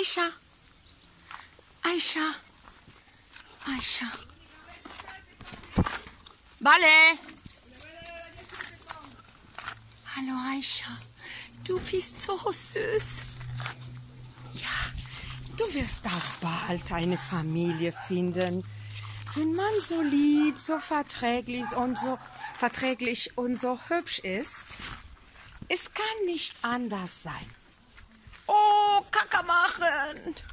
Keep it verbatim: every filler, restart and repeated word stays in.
Aisha. Aisha. Aisha. Vale. Hallo Aisha. Du bist so süß. Ja, du wirst auch bald eine Familie finden. Wenn man so lieb, so verträglich und so verträglich und so hübsch ist, es kann nicht anders sein. Oh, Kacke machen!